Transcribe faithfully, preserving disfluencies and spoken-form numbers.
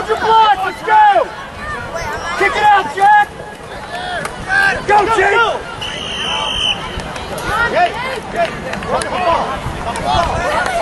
Hold your block, let's go! Kick it out, Jack! Go, Jake! Jake! Jake!